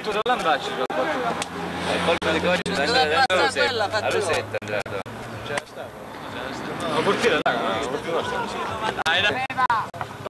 scusa, l'andacci. Il colpo di goccia da Rosetta, Andrato. La portiera, dai, la portiera. Dai, dai.